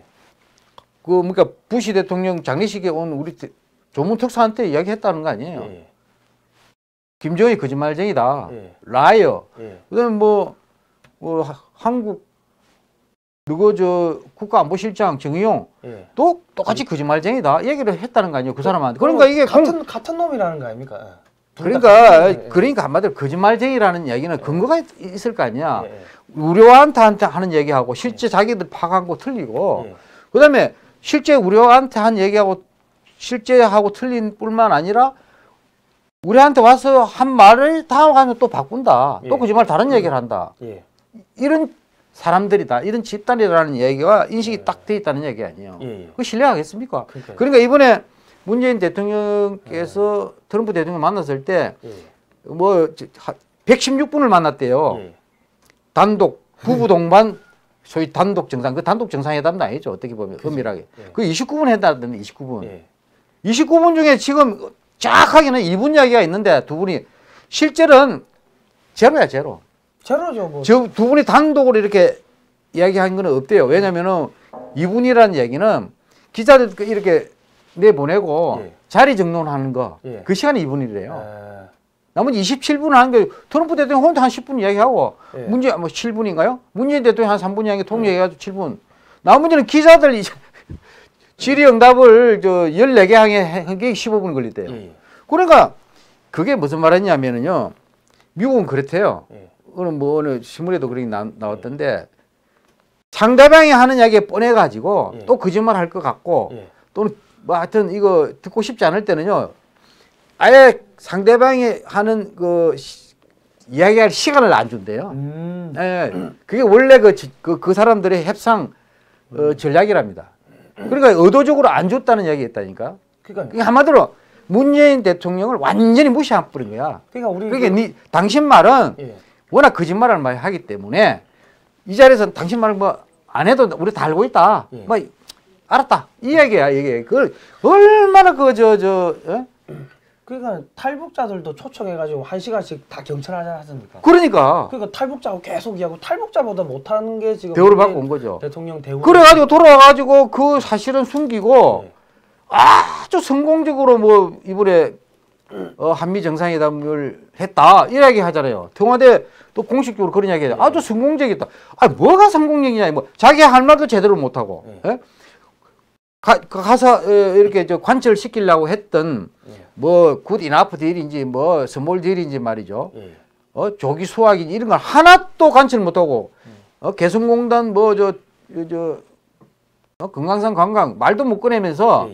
그 그러니까 부시 대통령 장례식에 온 우리 조문 특사한테 이야기했다는 거 아니에요. 김정은이 거짓말쟁이다. 라이어. 그다음에 뭐 한국 누구 국가안보실장 정의용 또 똑같이 거짓말쟁이다 얘기를 했다는 거 아니에요 그 사람한테. 그러니까 이게 같은 놈이라는 거 아닙니까? 그러니까 한마디로 거짓말쟁이라는 얘기는 근거가 있을 거 아니야. 우려한테 하는 얘기하고 실제 자기들 파악한 거 틀리고 그다음에 실제 우려한테 한 얘기하고 실제하고 틀린 뿐만 아니라 우리한테 와서 한 말을 다음 가면 또 바꾼다. 또 거짓말 다른 얘기를 한다. 이런 사람들이다. 이런 집단이라는 얘기가 인식이 딱 돼 있다는 얘기 아니에요. 그거 신뢰하겠습니까? 그러니까 이번에 문재인 대통령께서 트럼프 대통령 만났을 때 뭐 116분을 만났대요. 단독 부부 동반 소위 단독 정상, 그 단독 정상회담도 아니죠. 어떻게 보면 엄밀하게. 그 29분 했다던데 29분. 29분 중에 지금 정확하게는 2분 이야기가 있는데 두 분이 실제로는 제로야 제로. 제로죠. 뭐. 저 두 분이 단독으로 이렇게 이야기한 건 없대요. 왜냐면은 2분이라는 얘기는 기자들 이렇게 내보내고 자리 정돈하는 거 그 시간이 2분이래요. 나머지 27분 하는 게 트럼프 대통령 혼자 한 10분 이야기하고 문재인 뭐 7분인가요? 문재인 대통령 한 3분 이야기 통역 얘기해가지고 7분. 나머지는 기자들 질의응답을 14개 한 게 15분 걸리대요. 그러니까 그게 무슨 말이냐면은요. 미국은 그렇대요. 어느 신문에도 그렇게 나왔던데 상대방이 하는 이야기에 뻔해가지고 또 거짓말 할 것 같고 또는 뭐 하여튼 이거 듣고 싶지 않을 때는요. 아예 상대방이 하는 그 이야기할 시간을 안 준대요. 예, 그게 원래 그 사람들의 협상 전략이랍니다. 그러니까 의도적으로 안 줬다는 이야기였다니까. 그러니까 한마디로 문재인 대통령을 완전히 무시해버린 거야. 그러니까 당신 말은 워낙 거짓말을 많이 하기 때문에 이 자리에서 당신 말을 뭐 안 해도 우리 다 알고 있다. 뭐 알았다. 이 얘기야 이게. 그걸 얼마나 그러니까 탈북자들도 초청해가지고 1시간씩 다 경찰하자 하십니까? 그러니까 탈북자하고 계속 이야기하고 탈북자보다 못하는 게 지금 대우를 받고 온 거죠. 대통령 대우. 그래가지고 돌아와가지고 그 사실은 숨기고 아주 성공적으로 뭐 이번에 한미 정상회담을 했다 이야기 하잖아요. 청와대 또 공식적으로 그런 이야기해요. 아주 성공적이다. 아 뭐가 성공적이냐 뭐 자기 할 말도 제대로 못하고 가서 이렇게 관철 시키려고 했던 뭐 굿 이나프 딜인지 뭐 스몰 딜인지 말이죠. 조기 수확인지 이런 걸 하나도 관철 못하고 개성공단 뭐 금강산 관광 말도 못 꺼내면서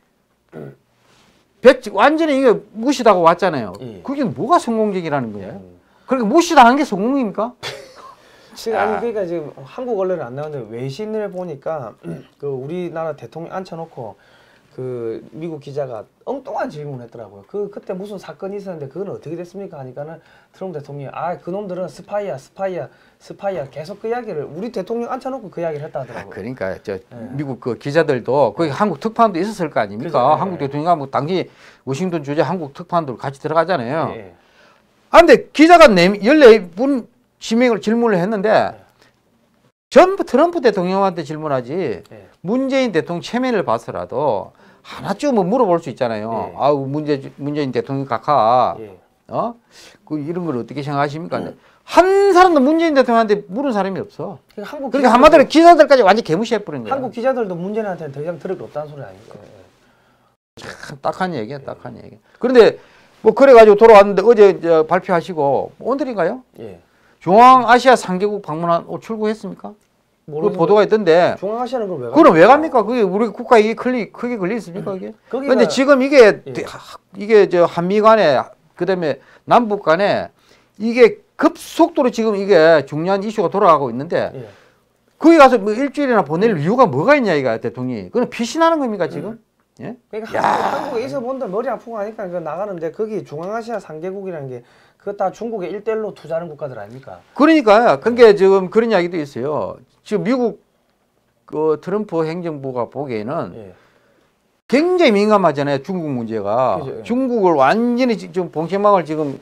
완전히 이게 무시당하고 왔잖아요. 그게 뭐가 성공적이라는 거예요? 그러니까 무시당한 게 성공입니까? 지금 아니 그러니까 지금 한국 언론에 안 나오는데 외신을 보니까 그 우리나라 대통령 앉혀놓고 그 미국 기자가 엉뚱한 질문했더라고요. 그때 무슨 사건이 있었는데 그건 어떻게 됐습니까? 하니까는 트럼프 대통령이 그놈들은 스파이야 계속 그 이야기를 우리 대통령 앉혀놓고 그 이야기를 했다 하더라고요. 그러니까 미국 그 기자들도 거기 한국 특파원도 있었을 거 아닙니까? 한국 대통령이 뭐 당시 워싱턴 주재 한국 특파원도 같이 들어가잖아요. 근데 기자가 14분 질문을 했는데 전부 트럼프 대통령한테 질문하지 문재인 대통령 체면을 봐서라도 하나쯤은 물어볼 수 있잖아요. 아우 문재인 대통령 각하 그 이런 걸 어떻게 생각하십니까? 한 사람도 문재인 대통령한테 물은 사람이 없어. 그러니까 한마디로 기자들까지 완전 개무시해버린 거야. 한국 기자들도 문재인한테는 더 이상 들을 거 없다는 소리 아닙니까? 참 딱한 얘기야, 딱한 얘기. 그런데 뭐 그래가지고 돌아왔는데 어제 발표하시고 오늘인가요? 중앙아시아 3개국 방문한 출국했습니까? 그 보도가 있던데. 중앙아시아는 그럼 왜 그럼 왜 갑니까? 그게 우리 국가에 이게 크게 걸려 있습니까? 이게? 근데 지금 이게 한미 간에 그다음에 남북 간에 이게 급속도로 지금 이게 중요한 이슈가 돌아가고 있는데 거기 가서 뭐 일주일이나 보낼 이유가 뭐가 있냐 이거 대통령이. 그건 피신하는 겁니까 지금? 그러니까 한국에 있어 본들 머리 아프고 하니까 나가는데 거기 중앙아시아 3개국이라는 게 그거 다 중국에 1대1로 투자하는 국가들 아닙니까? 그러니까 그게 지금 그런 이야기도 있어요. 지금 미국 그 트럼프 행정부가 보기에는 굉장히 민감하잖아요. 중국 문제가. 그죠. 중국을 완전히 지금 봉쇄망을 지금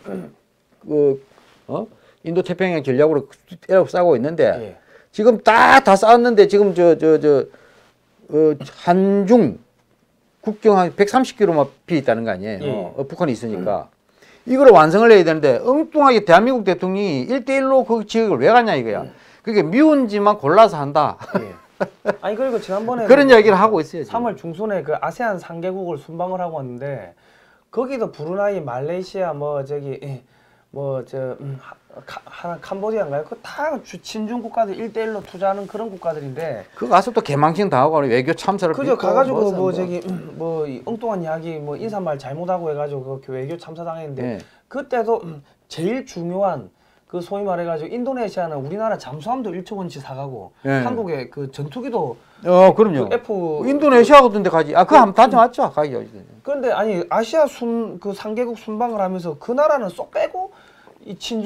인도 태평양 전략으로 싸고 있는데 지금 다 쌓았는데 지금 한중 국경 한 130km만 비어 있다는 거 아니에요. 북한이 있으니까. 이걸 완성을 해야 되는데 엉뚱하게 대한민국 대통령이 1대1로 그 지역을 왜 가냐 이거야. 그게 미운지만 골라서 한다. 아니 그리고 지난번에 그런 이야기를 하고 있어요. 지금. 3월 중순에 그 아세안 3개국을 순방을 하고 왔는데 거기도 브루나이, 말레이시아 캄보디아인가요? 그 다 친중 국가들 1대1로 투자하는 그런 국가들인데 그 가서 또 개망신 당하고 외교 참사를 그죠. 가가지고 엉뚱한 이야기 인사말 잘못하고 해가지고 그 외교 참사 당했는데 그때도 제일 중요한 그 소위 말해가지고 인도네시아는 우리나라 잠수함도 1조 원치 사가고 한국에 그 전투기도 그럼요. 그 인도네시아 같은 데 가지. 그거 한번 다녀왔죠. 가기. 그런데 아니 아시아 그 3개국 순방을 하면서 그 나라는 쏙 빼고 이 친중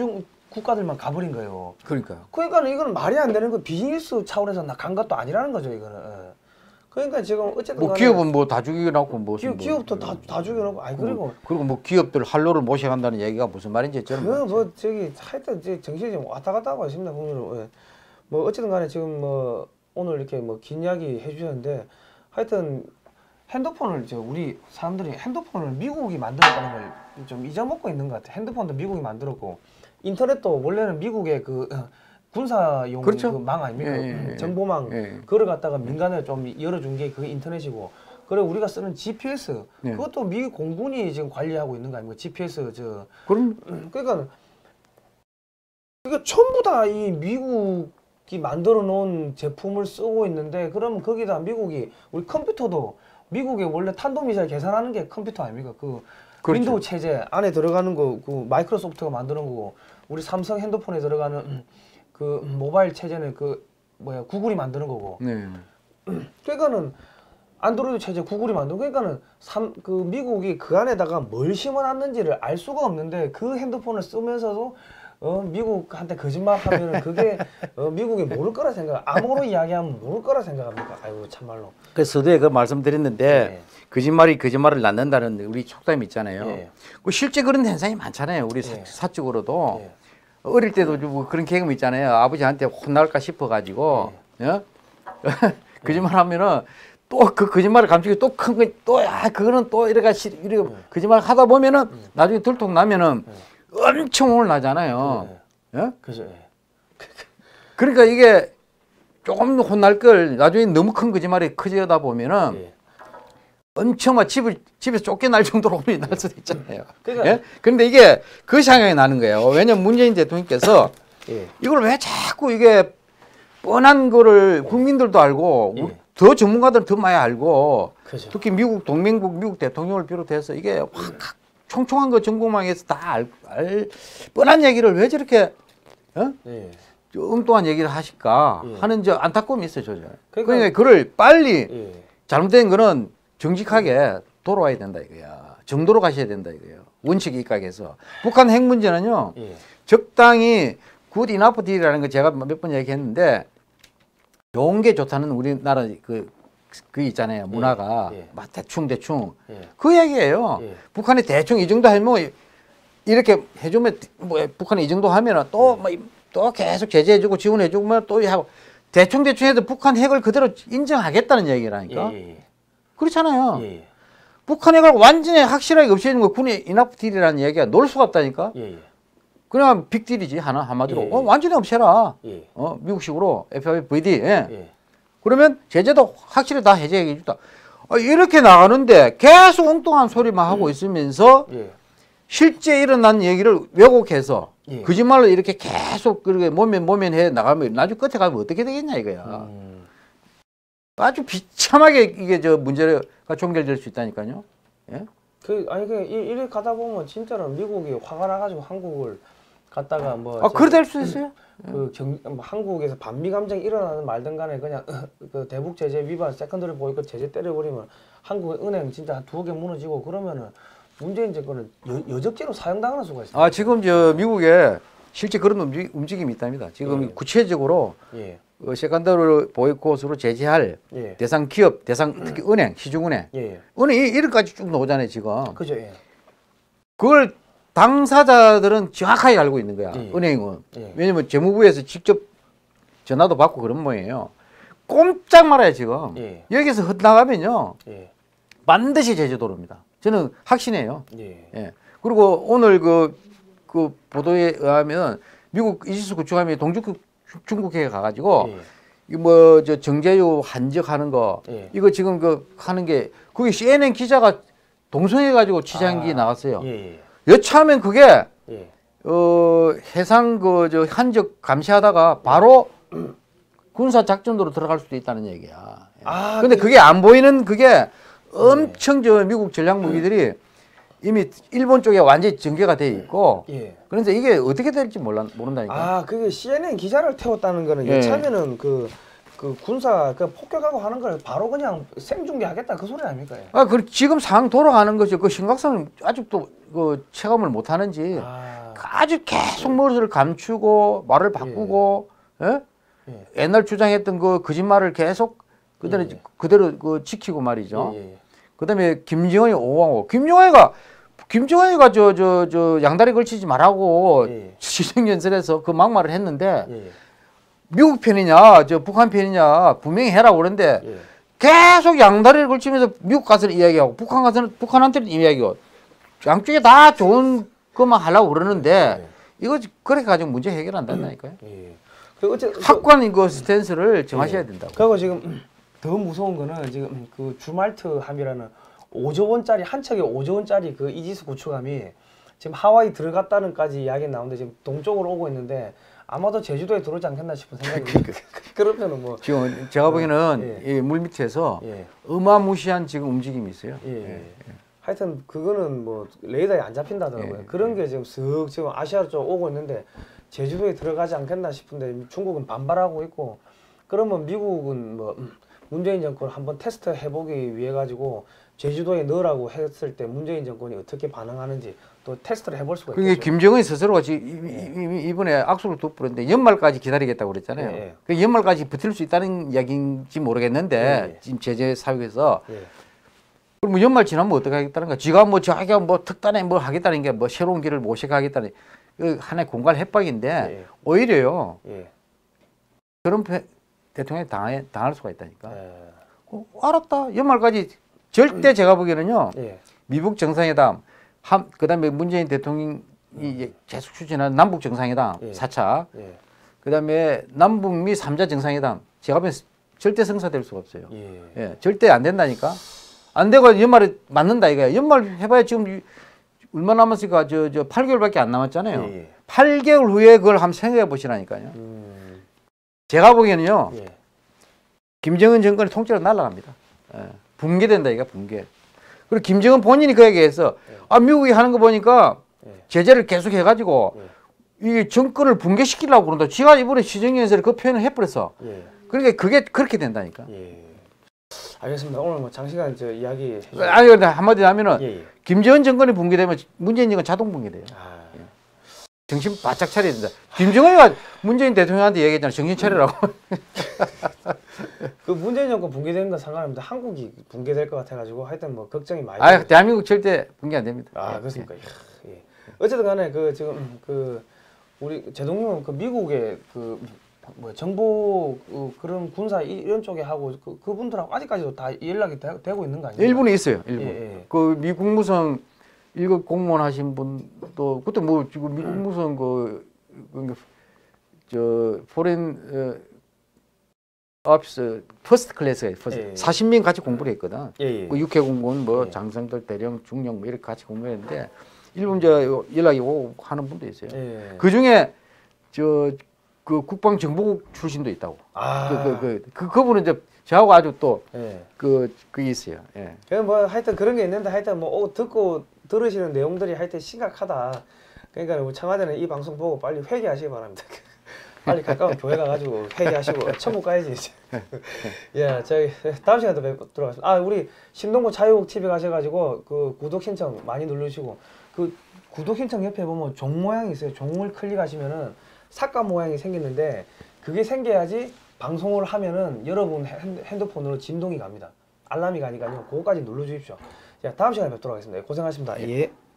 국가들만 가버린 거예요. 그러니까요. 그러니까 이거는 말이 안 되는 거 비즈니스 차원에서 간 것도 아니라는 거죠 이거는. 그러니까 지금 어쨌든 뭐 기업은 뭐 다 죽여놓고 뭐 기업도 다 죽여놓고 아니 그리고 뭐 기업들 한로를 모셔간다는 얘기가 무슨 말인지 저는 뭐 저기 하여튼 정신이 좀 왔다 갔다 하고 있습니다. 국민으로. 뭐 어쨌든 간에 지금 뭐 오늘 이렇게 뭐 긴 이야기 해주셨는데 하여튼 핸드폰을 우리 사람들이 핸드폰을 미국이 만들었다는 걸 좀 잊어먹고 있는 것 같아. 핸드폰도 미국이 만들었고 인터넷도 원래는 미국의 그 군사용 그렇죠. 그 망 아닙니까? 예. 정보망 그걸 갖다가 민간에 좀 열어준 게 그게 인터넷이고 그리고 우리가 쓰는 GPS 그것도 미국 공군이 지금 관리하고 있는 거 아닙니까? GPS 그럼 그러니까 이거 전부 다 이 미국이 만들어 놓은 제품을 쓰고 있는데 그러면 거기다 미국이 우리 컴퓨터도 미국의 원래 탄도미사일 계산하는 게 컴퓨터 아닙니까? 그 그렇죠. 윈도우 체제 안에 들어가는 거 그 마이크로소프트가 만드는 거고 우리 삼성 핸드폰에 들어가는 그 모바일 체제는 그 뭐야 구글이 만드는 거고. 그러니까는 안드로이드 체제 구글이 만든 그러니까는 그 미국이 그 안에다가 뭘 심어놨는지를 알 수가 없는데 그 핸드폰을 쓰면서도 미국한테 거짓말하면은 그게 미국이 모를 거라 생각. 암호로 이야기하면 모를 거라 생각합니까? 아이고 참말로. 그 서두에 그 말씀드렸는데 거짓말이 거짓말을 낳는다는 우리 속담이 있잖아요. 그 실제 그런 현상이 많잖아요. 우리 사적으로도 어릴 때도 뭐 그런 경험 있잖아요. 아버지한테 혼날까 싶어가지고 거짓말하면은 또 그 거짓말을 감추기 또 큰 거 또 그거는 또 이래가 이렇게 거짓말 하다 보면은 나중에 들통 나면은 엄청 혼을 나잖아요. 그죠. 그러니까 이게 조금 혼날 걸 나중에 너무 큰 거짓말이 커지다 보면은 엄청 막 집에서 쫓겨날 정도로 혼이 날 수도 있잖아요. 그러니까. 그런데 이게 그 상황이 나는 거예요. 왜냐면 문재인 대통령께서 이걸 왜 자꾸 이게 뻔한 거를 국민들도 알고 더 전문가들은 더 많이 알고 특히 미국 동맹국 미국 대통령을 비롯해서 이게 확 총총한 거 정보망에서 다 알 뻔한 얘기를 왜 저렇게 엉뚱한 얘기를 하실까 하는 저 안타까움이 있어요. 그러니까 그걸 빨리 잘못된 거는 정직하게 돌아와야 된다 이거야. 정도로 가셔야 된다 이거예요. 원칙이 입각해서. 북한 핵 문제는요. 적당히 굿 이너프 딜이라는 거 제가 몇 번 얘기했는데 좋은 게 좋다는 우리나라 그 있잖아요. 문화가 막 대충 그 얘기예요. 북한이 대충 이 정도 하면 이렇게 해주면 뭐 북한이 이 정도 하면은 또 계속 제재해주고 지원해주고 또 하고 대충 해도 북한 핵을 그대로 인정하겠다는 얘기라니까. 그렇잖아요. 북한 핵을 완전히 확실하게 없애는 거 군의 이너프 딜이라는 얘기가 놀 수가 없다니까. 그냥 빅딜이지 한마디로 완전히 없애라. 미국식으로 FIVD. 그러면 제재도 확실히 다 해제해 주다. 이렇게 나가는데 계속 엉뚱한 소리만 하고 있으면서 실제 일어난 얘기를 왜곡해서 거짓말로 이렇게 계속 그렇게 모면해 나가면 나중에 끝에 가면 어떻게 되겠냐 이거야. 아주 비참하게 이게 저 문제가 종결될 수 있다니까요. 이렇게 가다 보면 진짜로 미국이 화가 나가지고 한국을 갖다가 그래 될 수 있어요. 한국에서 반미 감정이 일어나는 말든 간에 그냥 그 대북 제재 위반 세컨더리 보이콧 제재 때려버리면 한국 은행 진짜 한 2개 무너지고 그러면은 문재인 정권은 여적죄로 사형당하는 수가 있어요. 지금 저 미국에 실제 그런 움직임이 있답니다. 지금 구체적으로 세컨더리 보이콧으로 제재할 대상 기업, 특히 은행, 시중은행, 은행이 이런까지 쭉 나오잖아요 지금. 그죠. 그걸 당사자들은 정확하게 알고 있는 거야. 은행은. 왜냐면 재무부에서 직접 전화도 받고 그런 모양이에요. 꼼짝 말아요 지금. 여기서 흩나가면요. 반드시 제재 들어옵니다. 저는 확신해요. 그리고 오늘 그 보도에 의하면 미국 이지스 구축함이 중국에 가가지고 저 정제유 한적하는 거 이거 지금 하는 게 그게 CNN 기자가 동성해가지고 취재한 게 나왔어요. 여차하면 그게 해상 저 한적 감시하다가 바로 군사 작전으로 들어갈 수도 있다는 얘기야. 근데 그게 안 보이는 그게 엄청 저 미국 전략 무기들이 이미 일본 쪽에 완전히 전개가 돼 있고 그래서 이게 어떻게 될지 모른다니까. 그게 CNN 기자를 태웠다는 거는 여차하면은 그 군사 폭격하고 하는 걸 바로 그냥 생중계하겠다 그 소리 아닙니까? 지금 상황 돌아가는 거죠. 그 심각성을 아직도 체감을 못 하는지 아주 계속 머리를 감추고 말을 바꾸고 예? 옛날 주장했던 그 거짓말을 계속 그대로 그 지키고 말이죠. 그다음에 김정은이 오왕호. 김정은이가 저 양다리 걸치지 말라고 시정연설에서 그 막말을 했는데 미국 편이냐 저 북한 편이냐 분명히 해라고 그러는데 계속 양다리를 걸치면서 미국 가서는 이야기하고 북한 가서는 북한한테는 이야기하고 양쪽에 다 좋은 것만 하려고 그러는데 이거 그렇게 가지고 문제 해결 안 된다니까요. 확고한 그 스탠스를 정하셔야 된다고. 그리고 지금 더 무서운 거는 지금 그 주말트 함이라는 5조 원짜리 한 척에 5조 원짜리 그 이지스 구축함이 지금 하와이 들어갔다는까지 이야기 나오는데 지금 동쪽으로 오고 있는데 아마도 제주도에 들어오지 않겠나 싶은 생각이 그러면은 뭐 지금 제가 보기에는 이 물 밑에서 어마무시한 지금 움직임이 있어요. 하여튼 그거는 뭐 레이더에 안 잡힌다더라고요. 그런 게 지금 쓱 지금 아시아 쪽 오고 있는데 제주도에 들어가지 않겠나 싶은데 중국은 반발하고 있고 그러면 미국은 뭐 문재인 정권 한번 테스트 해보기 위해 가지고 제주도에 넣으라고 했을 때 문재인 정권이 어떻게 반응하는지 또 테스트를 해볼 수가 있겠죠. 김정은이 스스로가 이번에 악수를 돋보였는데 연말까지 기다리겠다고 그랬잖아요. 그 연말까지 버틸 수 있다는 이야기인지 모르겠는데 지금 제재 사육에서 그럼 뭐 연말 지나면 어떻게 하겠다는 거야? 지가 뭐 자기가 뭐 특단에 뭐 하겠다는 게 뭐 새로운 길을 모색하겠다는 그 하나의 공갈 협박인데 오히려요. 트럼프 대통령이 당할 수가 있다니까. 알았다. 연말까지 절대 제가 보기에는요. 미국 정상회담, 그다음에 문재인 대통령이 계속 추진하는 남북 정상회담 4차, 그다음에 남북미 3자 정상회담 제가 보기엔 절대 성사될 수가 없어요. 절대 안 된다니까. 안 되고 연말에 맞는다 이거야. 연말 해봐야 지금 얼마 남았으니까 저 8개월밖에 안 남았잖아요. 8개월 후에 그걸 한번 생각해 보시라니까요. 제가 보기에는요. 김정은 정권의 통째로 날아갑니다. 붕괴된다 이거 붕괴. 그리고 김정은 본인이 그 얘기해서 미국이 하는 거 보니까 제재를 계속 해가지고 이 정권을 붕괴시키려고 그런다. 지가 이번에 시정연설에 그 표현을 해버렸어. 그러니까 그게 그렇게 된다니까. 알겠습니다. 오늘 뭐 장시간 저 이야기 해주세요. 아니 근데 한마디 하면은 김정은 정권이 붕괴되면 문재인 정권 자동 붕괴돼요. 정신 바짝 차려야 된다. 김정은이가 문재인 대통령한테 얘기했잖아. 정신 차리라고. 그 문재인 정권 붕괴되는 건 상관없는데 한국이 붕괴될 것 같아가지고 하여튼 뭐 걱정이 많이. 대한민국 절대 붕괴 안 됩니다. 그렇습니까? 어쨌든 간에 그 지금 그 우리 제동님은 그 미국의 그 뭐 정보 그런 군사 이런 쪽에 하고 그분들하고 아직까지도 다 연락이 되고 있는 거 아니에요? 일본에 있어요. 일본. 그 미 국무성 1급 공무원 하신 분도 그때 뭐 지금 미 국무성 저 포렌 오피스 퍼스트 클래스에 40명 같이 공부를 했거든. 그 육해 공무원 뭐 장성들 대령 중령 뭐 이렇게 같이 공부했는데 일본 저 연락이 오고 하는 분도 있어요. 그 중에 그 국방정보국 출신도 있다고. 그분은 이제 저하고 아주 또 그게 있어요. 그냥 뭐 하여튼 그런 게 있는데 하여튼 뭐 듣고 들으시는 내용들이 하여튼 심각하다. 그러니까 뭐 청와대는 이 방송 보고 빨리 회개하시기 바랍니다. 빨리 가까운 교회 가가지고 회개하시고 천국 가야지 이제. 저희 다음 시간에 또 뵙도록 하겠습니다. 우리 신동구 자유국 TV 가셔가지고 그 구독 신청 많이 누르시고 그 구독 신청 옆에 보면 종 모양이 있어요. 종을 클릭하시면은 삭감 모양이 생기는데 그게 생겨야지 방송을 하면은 여러분 핸드폰으로 진동이 갑니다. 알람이 가니까요. 그거까지 눌러주십시오. 자, 다음 시간에 뵙도록 하겠습니다. 고생하셨습니다.